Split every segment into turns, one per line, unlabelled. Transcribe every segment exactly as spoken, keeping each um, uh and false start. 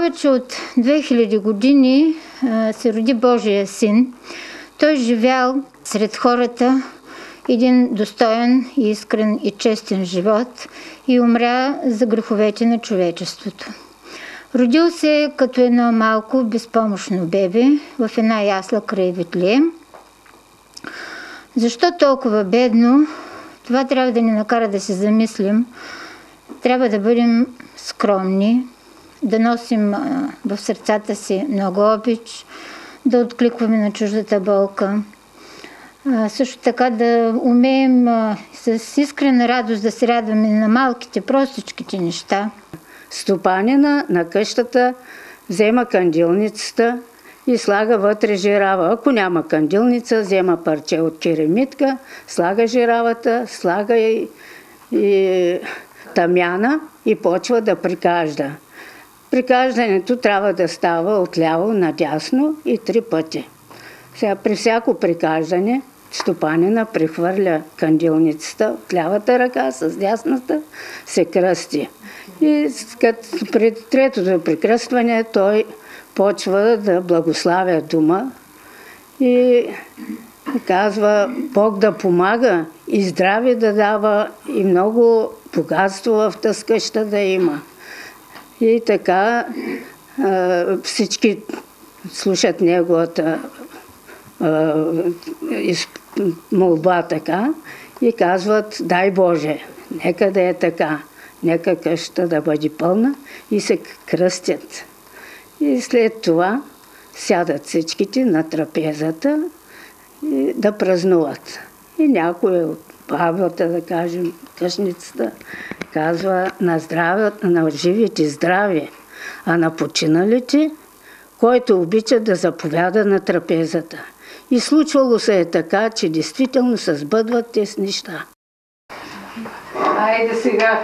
повече от две хиляди години се роди Божия син. Той живял сред хората един достоен, искрен и честен живот и умря за греховете на човечеството. Родил се като едно малко, безпомощно бебе в една ясла край Витлеем. Защо толкова бедно? Това трябва да ни накара да се замислим. Трябва да бъдем скромни, да носим в сърцата си много обич, да откликваме на чуждата болка. Също така да умеем с искрена радост да се радваме на малките, простичките неща.
Стопанина на къщата взема кандилницата и слага вътре жирава. Ако няма кандилница, взема парче от керамитка, слага жиравата, слага и, и тамяна и почва да прикажда. Прикаждането трябва да става отляво надясно и три пъти. Сега при всяко прикаждане стопанина прехвърля кандилницата от лявата ръка с дясната, се кръсти. И при третото прекръстване той почва да благославя дома и казва Бог да помага и здраве да дава и много богатство в тази къща да има. И така всички слушат неговата молба така и казват дай Боже, нека да е така, нека къщата да бъде пълна и се кръстят. И след това сядат всичките на трапезата и да празнуват. И някой от бабата, да кажем, къщницата, казва на здравето, на живите здраве, а на починалите, който обича да заповяда на трапезата. И случвало се е така, че действително се сбъдват тези неща.
Айде сега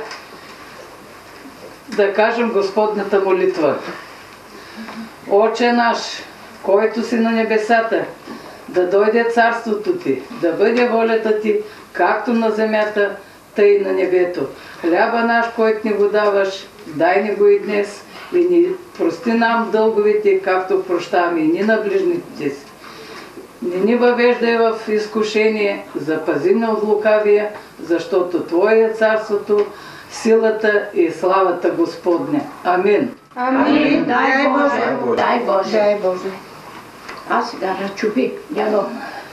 да кажем Господната молитва. Отче наш, който си на небесата, да дойде царството ти, да бъде волята ти, както на земята, тъй на небето. Хляба наш, който ни го даваш, дай ни го и днес и ни прости нам дълговете, както прощаваме и ни на ближните си. Не ни въвеждай в изкушение, запази ме от лукавия, защото Твое е царството, силата и славата Господня. Амин.
Амин. Дай Боже.
Дай Боже.
Дай Боже.
А сега разчупи, дядо.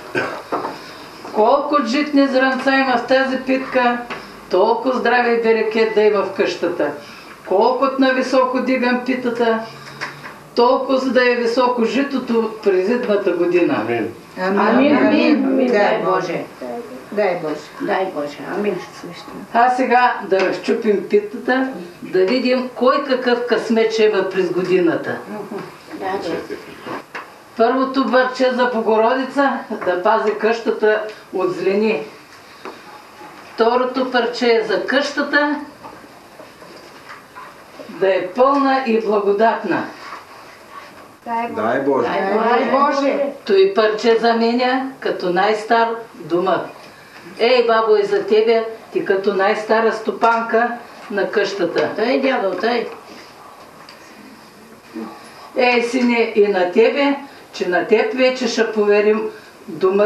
Колко житни зранца има в тази питка, толкова здраве и берекет да има в къщата. Колкото нависоко дигам питата, толкова да е високо житото през идната година.
Амин.
Амин, амин, амин. Дай Боже.
Дай Боже.
Дай Боже. Амин.
А сега да разчупим питата, да видим кой какъв късмет ще има през годината.
Да, да.
Първото барче за Богородица да пази къщата от злини. Второто парче е за къщата да е пълна и благодатна.
Дай Боже.
Дай Боже.
Той парче заменя като най-стар дома. Ей, бабо, и за тебе, ти като най-стара стопанка на къщата.
Тъй, дядо, тъй.
Ей, сине, и на тебе, че на теб вече ще поверим дома.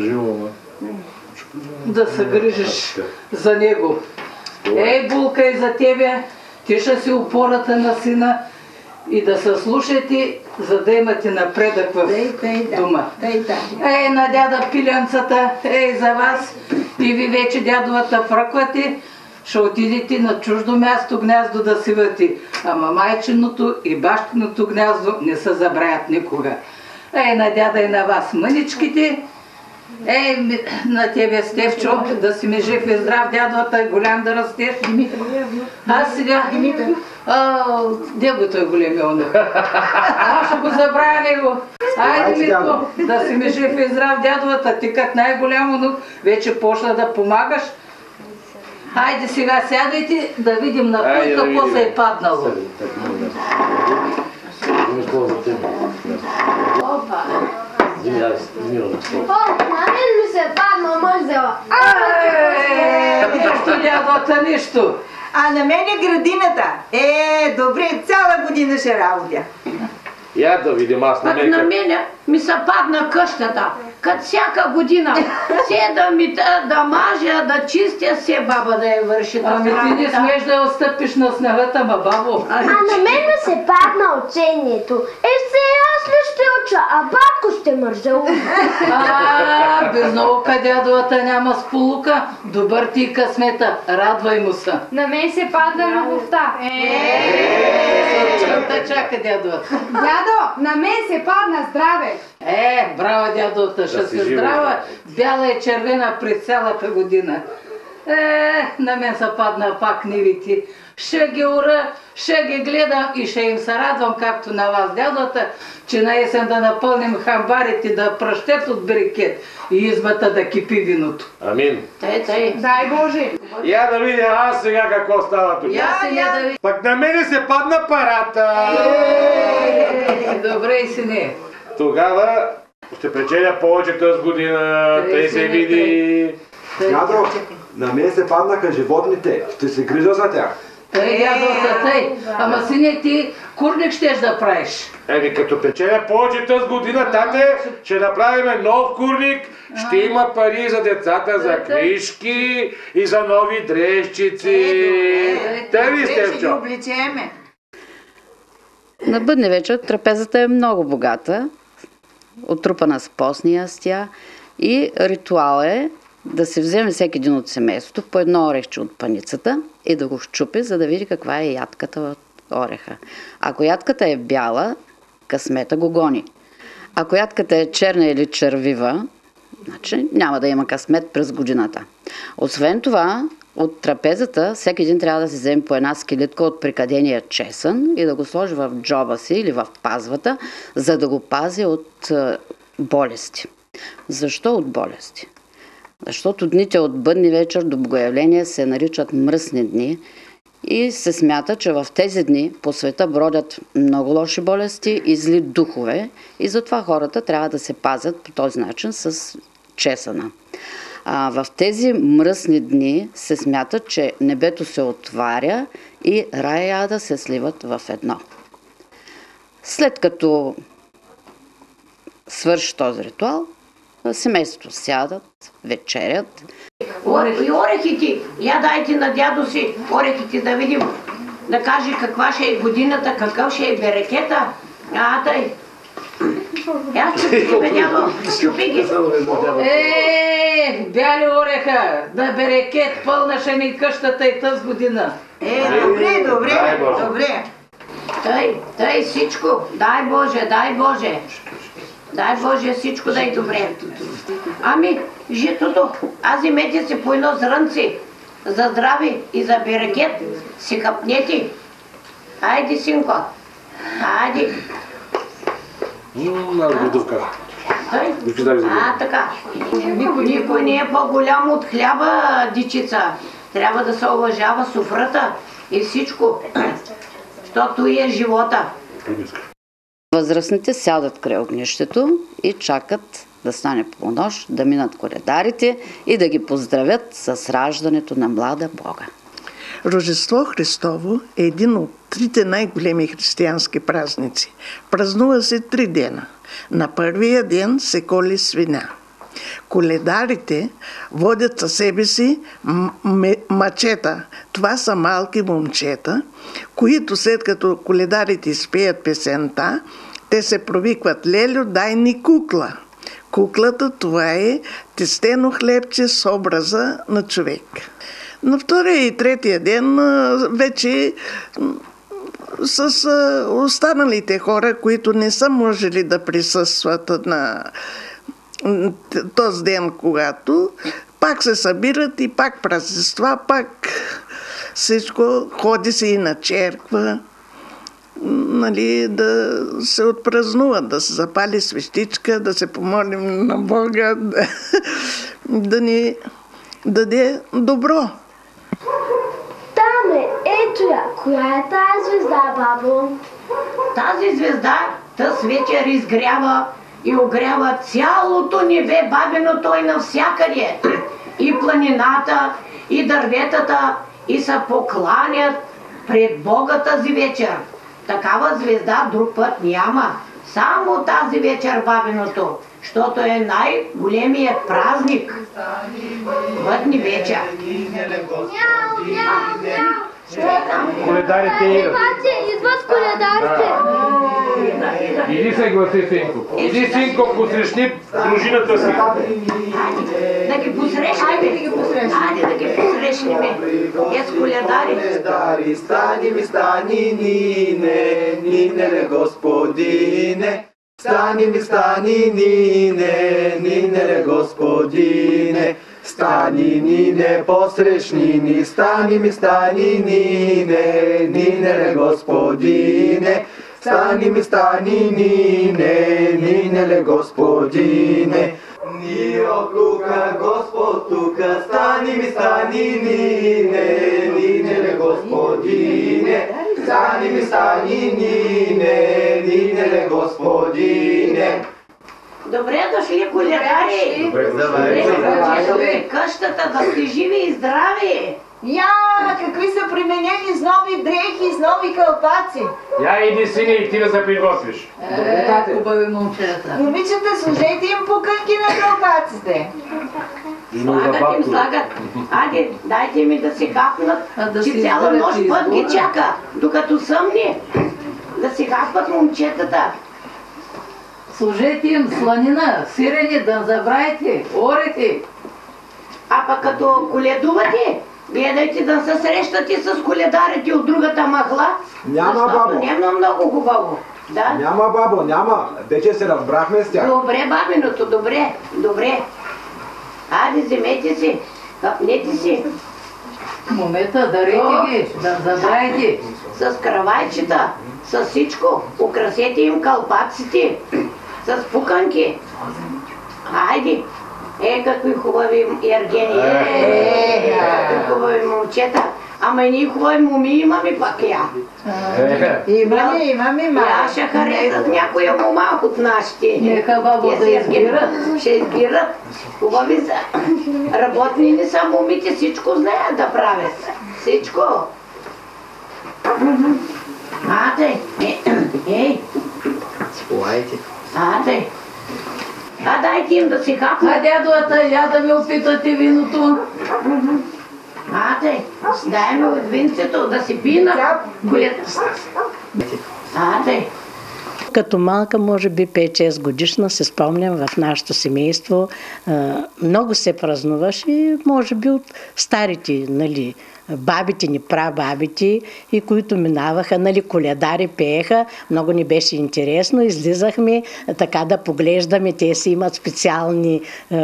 Да се грижиш за него. Ей, булка, и за тебе, ти ще си опората на сина и да се слушате, за да имате напредък в дома. Ей, на дяда пиленцата, ей, за вас, и ви вече дядовата фръквате, ще отидете на чуждо място гнездо да сивате, ама майчиното и бащиното гнездо не се забравят никога. Ей, на дяда и на вас мъничките, ей, на тебе, Стевчо, да си ми жив и здрав, дядовата е голям да растеш. Аз сега... Ааа, де го той големия онук? Аз ще го забравя него. Айде, Митко, да си ми жив и здрав, дядовата, ти като най-голям онук, вече почна да помагаш. Хайде сега сядайте да видим на кой какво се е паднало.
О, на мен ми се падна мързела.
Еее, нищо дядовата, нищо.
А на мен е градината. Е, добре, цяла година се работя.
Я да видим аз на
Пък
мен.
на
как-
мене ми се падна къщата. Като всяка година. Все да ми да, да мажа, да чистя, все баба да я върши.
Ами ти не смееш да отстъпиш на снагата, ма бабо.
А на мен ми се падна учението. Е, сега ли ще уча, а батко ще мържа.
А, без наука дядовата няма сполука. Добър ти късмета, радвай му се.
На мен се падна любовта.
Чакай, чака дядовата.
Дядо, на мен се падна здраве.
Е, браво дядовата, ще
Да си
си
жива,
здрава, бяла и червена през цялата година. Е, на мен се падна пак нивите. Ще ги ура, ще ги гледам и ще им се радвам, както на вас дядовата, че на есен да напълним хамбарите, да пръщет от брикет и избата да кипи виното.
Амин.
Тъй, тъй.
Дай Боже.
Я да видя аз сега какво става тук.
Я си я да ви...
Пък на мене се падна парата.
Е, добре и сине.
Тогава ще печеля повече тази година.
Тъй
Тъй
си,
се
не,
види.
Дядо, на мен се паднаха животните. Ще се грижа за тях.
Тъй, дядовата, тъй. Ама сине ти курник щеш да правиш.
Еми като печеля повече тази година, тате, ще направим нов курник, ще има пари за децата, за книжки и за нови дрежчици. Те ли сте,
Ще ги
Стефчо?
облечеме.
На бъдни вечер трапезата е много богата, отрупана с постни ястия и ритуал е да се вземе всеки един от семейството по едно орехче от паницата и да го щупи, за да види каква е ядката от ореха. Ако ядката е бяла, късмета го гони. Ако ядката е черна или червива, значи няма да има късмет през годината. Освен това, от трапезата всеки един трябва да си вземе по една скелетка от прикадения чесън и да го сложи в джоба си или в пазвата, за да го пази от е, болести. Защо от болести? Защото дните от бъдни вечер до богоявление се наричат мръсни дни и се смята, че в тези дни по света бродят много лоши болести и зли духове и затова хората трябва да се пазят по този начин с чесъна. А, в тези мръсни дни се смята, че небето се отваря и рая и ада се сливат в едно. След като свърши този ритуал, семейството сядат, вечерят.
И орехите, я дайте на дядо си орехите да видим, да каже каква ще е годината, какъв ще е берекета. А, тъй. Я чупи ги, бе, дядо, чупи ги.
Е, бяли ореха, да берекет, пълна ще ни къщата и тази година.
Е, добре, добре, добре.
Тъй, тъй всичко, дай Боже, дай Боже. Дай Боже всичко да е добре. Ами, житото, аз имете си по едно зрънци, за здраве и за берекет, си капнете. Айде, синко, айде.
Ммм, годовка.
Тъй. А, така. Никой, никой не е по-голям от хляба, дичица. Трябва да се уважава суфрата и всичко. Защото и е живота.
Възрастните сядат край огнището и чакат да стане полунощ, да минат коледарите и да ги поздравят с раждането на млада Бога.
Рождество Христово е един от трите най-големи християнски празници. Празнува се три дена. На първия ден се коли свиня. Коледарите водят със себе си мачета. Това са малки момчета, които след като коледарите изпеят песента, те се провикват: "Лелю, дай ни кукла." Куклата, това е тестено хлебче с образа на човек. На втория и третия ден вече с останалите хора, които не са можели да присъстват на този ден, когато пак се събират и пак празненства, пак всичко, ходи се и на черква, нали, да се отпразнува, да се запали свещичка, да се помолим на Бога да, да ни даде добро.
Там е, ето я. Коя е тази звезда, бабо?
Тази звезда тъс вечер изгрява и огрява цялото небе, бабино той навсякъде. И планината, и дърветата, и се покланят пред Бога тази вечер. такава звезда друг път няма. Само тази вечер бабиното, защото е най-големият празник. Бъдни вечер.
Коледарите идат.
Идват коледарите.
Иди се гласи, синко. Иди, синко, посрещни дружината си.
Да ги посрещнем. Айде да ги посрещнем. Айде да ги посрещнем. Ес коледари.
Стани ми, стани, нине, нине, господине. Стани ми, стани, нине, нине, господине. Стани, нине, посрещни ни, стани ми, стани, нине, нине, господине. Стани ми, стани, нине, нине, господине. Ни от тука, Господ тука, стани ми, стани, нине, нине, господине. Стани ми, стани, нине, нине, господине.
Добре дошли, коледари!
Добре
дошли! Къщата да сте живи и здрави!
Я, какви са применени с нови дрехи, с нови кълпаци.
Я иди, сине, и ти да се приготвиш.
Е, хубави момчета.
Момичета, служете им пуканки на кълпаците.
Слагат им, слагат. Айде, дайте ми да се хапнат,
да
че
си
цяла
изберете
нощ път ги
избора.
чака, докато съмни. Да се хапват момчетата.
Служете им сланина, сирене, да не забравяйте, орехи.
А пък като коледувате, гледайте да се срещате с коледарите от другата махла.
Няма,
защото
бабо.
Няма много хубаво. Да?
Няма, бабо, няма. Вече се разбрахме с тях.
Добре, бабиното, добре, добре. Айде, вземете си, хапнете си.
Момента, дарете ги, да не забравяйте.
С кравайчета, с всичко. Украсете им калпаците, с пуканки. Хайде. Е, какви хубави ергени. Е, какви хубави момчета. Ама и ние хубави моми имаме пак я.
Имаме, имаме малко.
Я ще харесат някоя мома от нашите.
Нека, бабо,
Те
да
се
избират.
Ще избират. Хубави са. Работни не са момите, всичко знаят да правят. Всичко. Ате, е, ей.
Спойте.
Ате. А дайте им да си хапнат.
А дядовата, я да ми опитате виното.
Ате, дай ми от винцето да си пина. Ате.
Като малка, може би пет-шест годишна, се спомням в нашето семейство. Много се празнуваше, може би от старите, нали, бабите ни, прабабите, и които минаваха, нали, коледари пееха. Много ни беше интересно. Излизахме така да поглеждаме. Те си имат специални,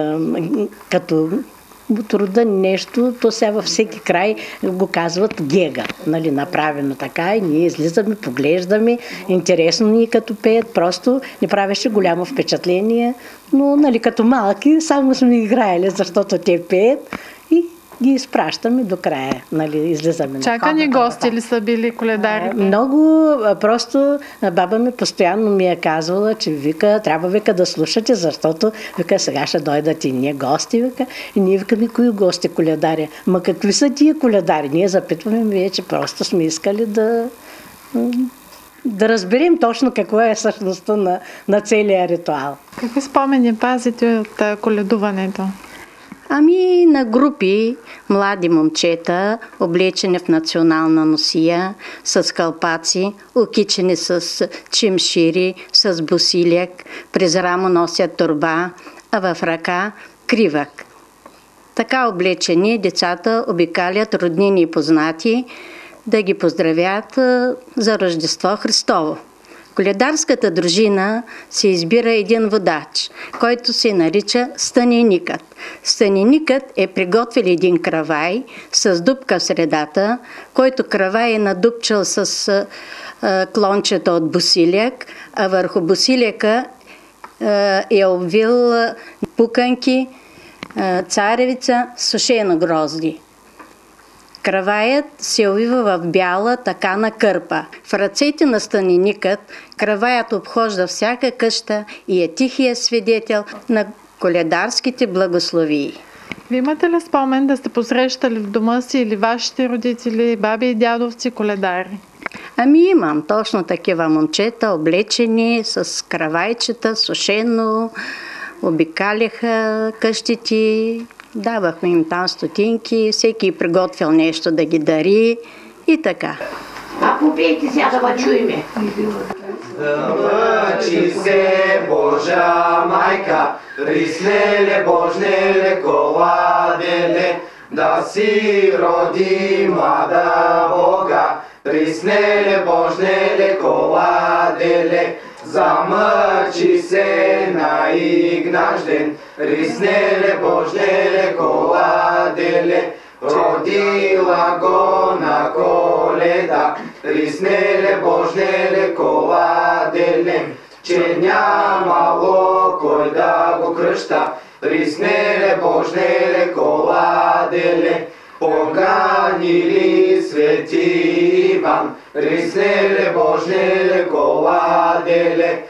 като от рода нещо, то сега във всеки край го казват гега, нали, направено така, и ние излизаме, поглеждаме, интересно ни като пеят, просто ни правеше голямо впечатление, но, нали, като малки само сме играели, защото те пеят и ги изпращаме до края, нали, излизаме.
Чакани гости ли са били коледари?
Много, просто баба ми постоянно ми е казвала, че вика, трябва вика да слушате, защото вика, сега ще дойдат и ние гости, вика, и ние викаме, кои гости коледари? Ма какви са тия коледари? Ние запитваме, вие, че просто сме искали да да разберем точно какво е същността на, на целия ритуал.
Какви спомени пазите от коледуването?
Ами на групи млади момчета, облечени в национална носия, с калпаци, окичени с чимшири, с босиляк, през рамо носят торба, а в ръка кривък. Така облечени децата обикалят роднини и познати да ги поздравят за Рождество Христово. Коледарската дружина се избира един водач, който се нарича станеникът. Станеникът е приготвил един кравай с дупка в средата, който кравай е надупчал с а, клончета от босиляк, а върху босиляка а, е обвил пуканки, а, царевица, сушено грозди. Краваят се увива в бяла такана кърпа. В ръцете на станеникът краваят обхожда всяка къща и е тихия свидетел на коледарските благословии.
Вие имате ли спомен да сте посрещали в дома си или вашите родители, баби и дядовци коледари?
Ами имам точно такива момчета, облечени с кравайчета, сушено, обикаляха къщите, давахме им там стотинки, всеки приготвил нещо да ги дари и така.
А попейте сега да ва чуеме.
Да мъчи се Божа майка, риснеле Божнеле коладеле, да си роди млада Бога, риснеле Божнеле коладеле, замъчи се на Игнажден, риснеле Божнеле коладеле, родила го на Коледа, риснеле Божнеле коладеле, че нямало кой да го кръща, риснеле Божнеле коладеле, поганили свети Иван, риснеле Божнеле коладеле,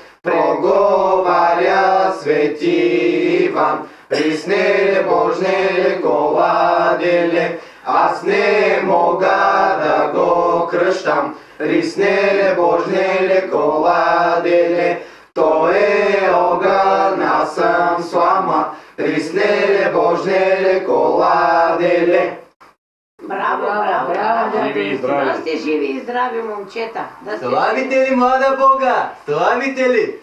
проговаря свети Иван, риснеле Божнеле коладеле, аз не мога да го кръщам, риснеле Божнеле коладеле, той е огън, аз съм слама, риснеле Божнеле коладеле.
Браво, браво, браво! Да сте живи и здрави, момчета!
Славите ли млада Бога? Славите ли?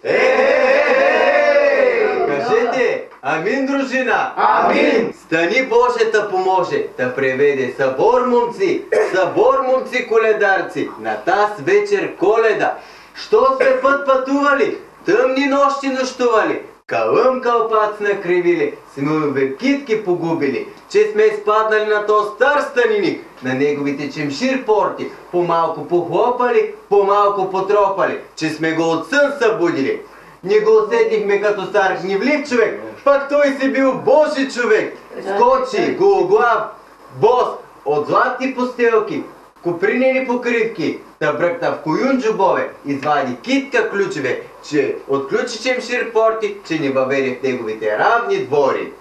Е-е-е-е! Кажете, амин, дружина! Амин! Стани Боже та поможе, да преведе събор момци, събор момци коледарци, на таз вечер Коледа. Що сме път пътували, тъмни нощи нощували, кълъм кълпац накривили, сме китки погубили, че сме изпаднали на то стар станиник, на неговите чемшир порти, по-малко похлопали, по-малко потропали, че сме го от сън събудили. Ние го усетихме като стар гневлив човек, пак той си бил Божи човек. Скочи, гологлав, бос, от златни постелки, купринени покривки, да бръкна в коюн джобове, извади китка ключове, че отключи чемшир порти, че ни въведе в неговите равни двори.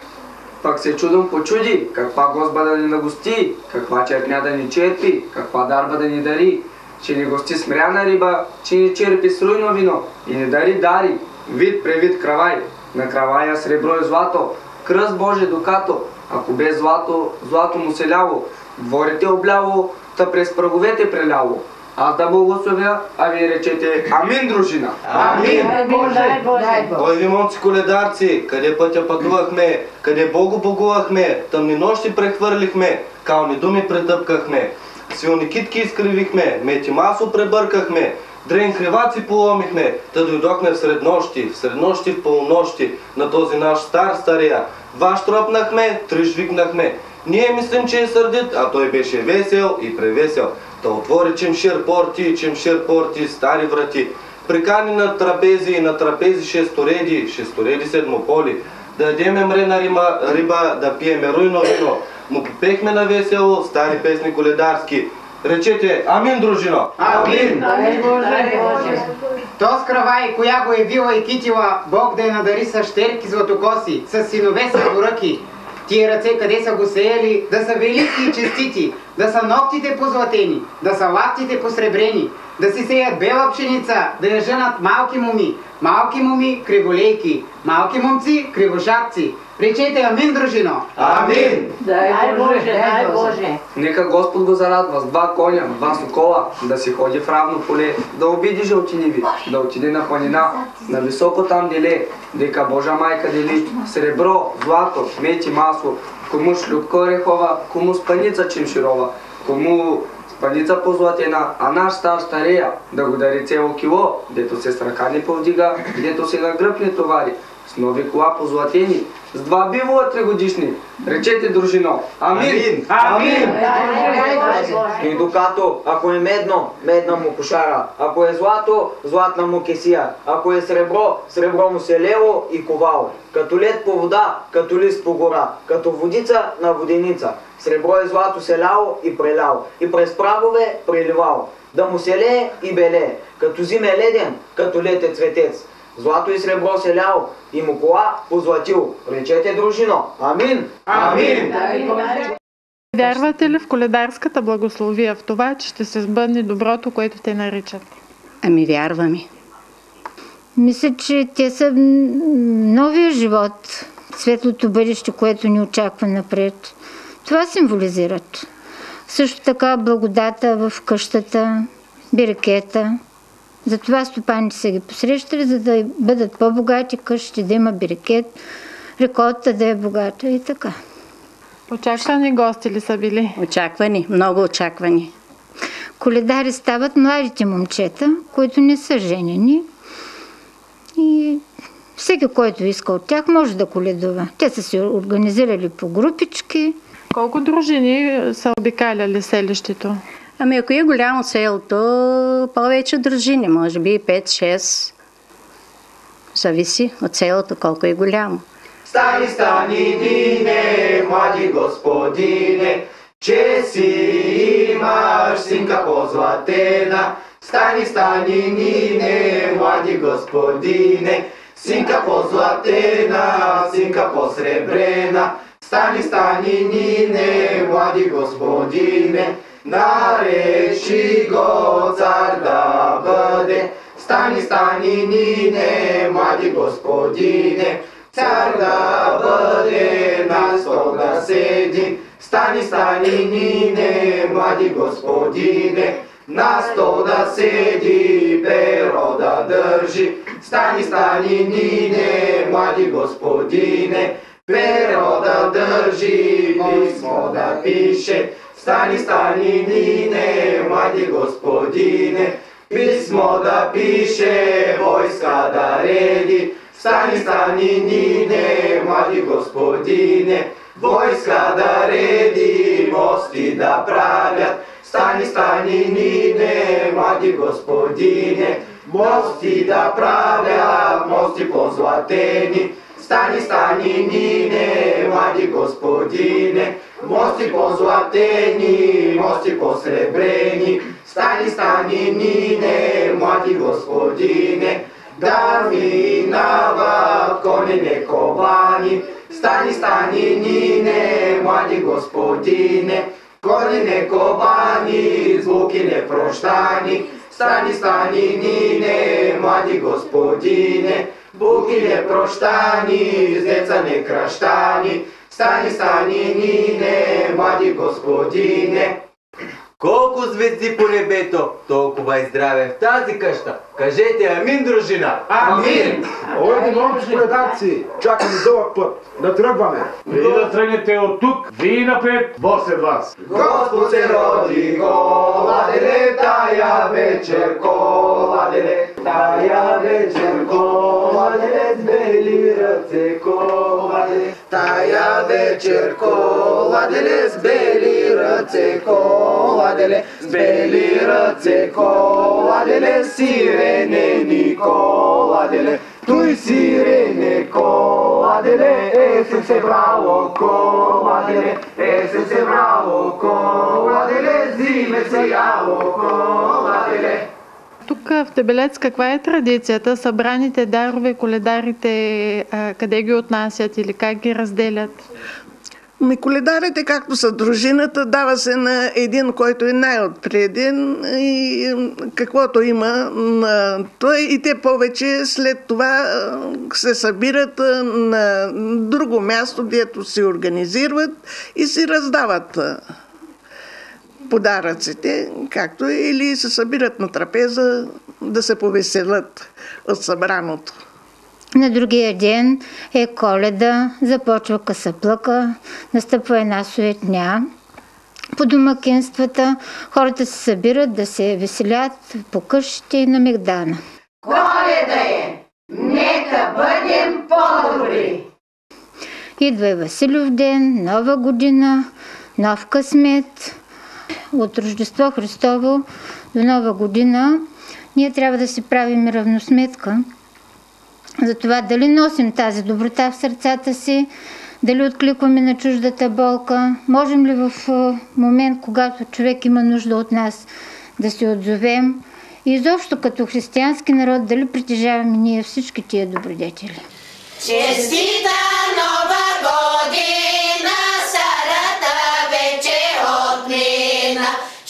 Пак се чудом почуди, каква гозба да ни нагости, каква черпня да ни черпи, каква дарба да ни дари, че ни гости смряна риба, че ни черпи сруйно вино и ни дари дари, вид превид кравай, на кравая сребро и злато, кръст Божи докато, ако без злато, злато му се ляло, дворите обляло, та през праговете преляло. Аз да благословя, а вие речете амин, дружина!
Амин!
Дай Боже!
Ой ви, момци коледарци, къде пътя пътувахме, къде Богу богувахме, тъмни нощи прехвърлихме, кални думи претъпкахме, силни китки изкривихме, мети масо пребъркахме, дрен криваци поломихме, та дойдохме в среднощи, в среднощи в полунощи, на този наш стар стария. Ваш тропнахме, триш викнахме. Ние мислим, че е сърдит, а той беше весел и превесел. Да отвори чемшир порти, чемшир порти, стари врати. Прикани на трапези, на трапези шестореди, шестореди седмополи. Да ядеме мрена риба, риба, да пиеме руйно вино. Му попехме на весело, стари песни коледарски. Речете амин, дружино!
Амин!
Дай Боже!
То с кравай, коя го е вила и китила, Бог да я надари с щерки златокоси, с синове сърборъки. Тия ръце къде са го сеяли, да са велики и честити, да са ногтите позлатени, да са лактите посребрени, да си сеят бела пшеница, да я женат малки моми, малки моми криволейки, малки момци кривошапци. Речете амин, дружино!
Амин!
Дай Боже, дай Боже!
Нека Господ го зарадва с два коня, два сокола, да си ходи в равно поле, да обиди жълтиниви, да отиде на планина, на високо там деле, дека Божа майка дели сребро, злато, мед и масло, кому шлюпка орехова, кому спаница чимширова, кому спаница позлатена, а наш стар старея да го дари цело кило, дето се с ръка не повдига, дето се на гръб не товари, с нови кола позлатени, с два бивола тригодишни. Речете, дружино. Амин!
Амин!
И докато, ако е медно, медна му кошара, ако е злато, златна му кесия, ако е сребро, сребро му се лело и ковало, като лед по вода, като лист по гора, като водица на воденица, сребро и злато се ляло и преляло, и през прагове преливало, да му се лее и белее, като зиме леден, като лете цветец. Злато и сребро се ляло и му кола позлатило. Речете, дружино. Амин!
Амин!
Вярвате ли в коледарската благословия, в това, че ще се сбъдне доброто, което те наричат?
Ами вярваме.
Мисля, че те са новия живот, светлото бъдеще, което ни очаква напред. Това символизират. Също така благодата в къщата, берекета. Затова стопаните са ги посрещали, за да бъдат по-богати къщи, да има берекет, реколта да е богата и така.
Очаквани гости ли са били?
Очаквани, много очаквани.
Коледари стават младите момчета, които не са женени. И всеки, който иска от тях, може да коледува. Те са се организирали по групички.
Колко дружини са обикаляли селището?
Ами ако е голямо селото, повече дружини, може би пет-шест. Зависи от селото колко е голямо.
Стани, стани, дине, млади господине, че си имаш синка позлатена. Стани, стани, нине, млади господине, синка позлатена, синка посребрена. Стани, стани, нине, млади господине, наречи го цар да бъде. Стани, стани, нине, млади господине, цар да бъде, на стол да седи. Стани, стани, нине, млади господине, на стол да седи, перо да държи. Стани, стани, нине, млади господине, перо да държи, писмо да пише. Стани, стани, нине, млади господине, писмо да пише, войска да реди. Стани, стани, нине, млади господине, войска да реди, мости да правят. Стани, стани, нине, млади господине, мости да правят, мости позлатени. Стани, стани, нине, млади господине, мости позлатени, мости посребрени. Стани, стани, нине, млади господине, да минават коне нековани. Стани, стани, нине, млади господине, коне нековани, звуки непрощани. Стани, стани, нине, млади господине, буки непрощани, с деца некращани. Стани, стани, нине, млади господине. Колко звезди по небето, толкова и здраве в тази къща. Кажете амин, дружина! Амин!
Ойде, момци коледарци, чакаме дълъг път. Да тръгваме.
Преди да тръгнете от тук, вие напред, бос е вас.
Господ се роди, коладеле, тая вечер, коладеле, тая вечер, коладеле, с бели ръце, коладеле, тая вечер, коладеле, с бели ръце, коладеле, с бели ръце, коладеле, сирене, коладеле, той сирене, коладеле, есен се брало, коладеле, есен се брало, коладеле, зиме се яло, коладеле.
Тук в Тебелец каква е традицията? Събраните дарове, коледарите, къде ги отнасят или как ги разделят?
Ми коледарите, както са дружината, дава се на един, който е най-отпреден и каквото има на той, и те повече след това се събират на друго място, дето се организират и си раздават подаръците, както или се събират на трапеза да се повеселят от събраното.
На другия ден е Коледа, започва късаплъка, настъпва една суетня. По домакинствата хората се събират да се веселят по къщите на Мегдана.
Коледа е! Нека бъдем по-добри!
Идва и Василев ден, Нова година, нов късмет. От Рождество Христово до Нова година ние трябва да си правим равносметка за това дали носим тази доброта в сърцата си, дали откликваме на чуждата болка, можем ли в момент, когато човек има нужда от нас, да се отзовем и изобщо като християнски народ, дали притежаваме ние всички тия добродетели.
Честита Нова година, старата вечер!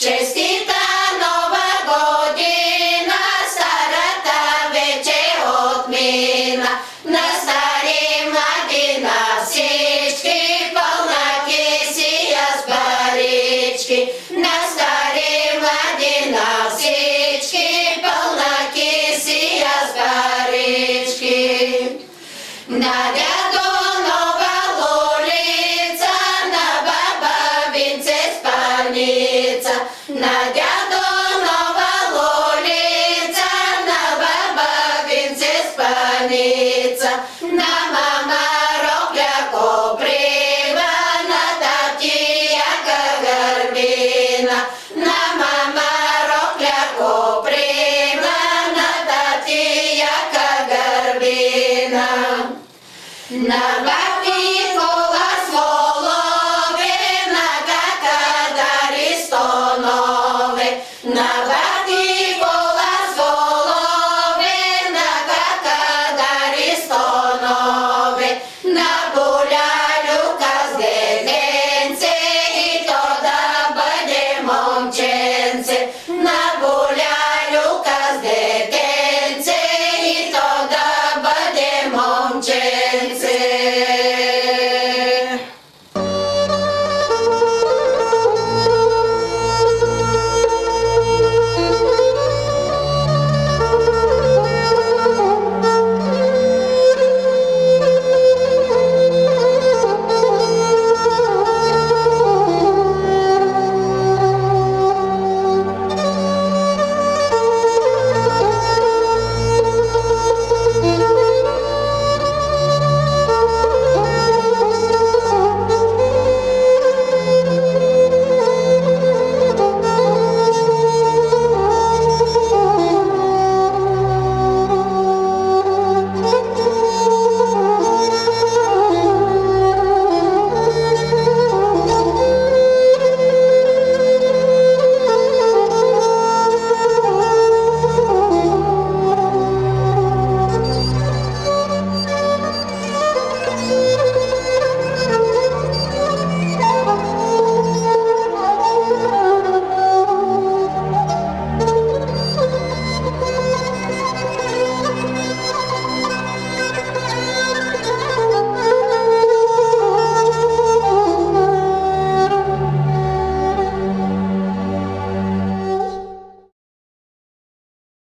Честита нова година, старата вече отмина. На стари млади на всички, пълна кесия с парички. На стари млади на всички, пълна кесия с парички. На дядо нова лулица, на баба винце спалница. На дядо нова лулица, на баба винце спалница. На мама рокля коприва, на тати яка гърбина. На мама рокля коприва, на тати яка гърбина. На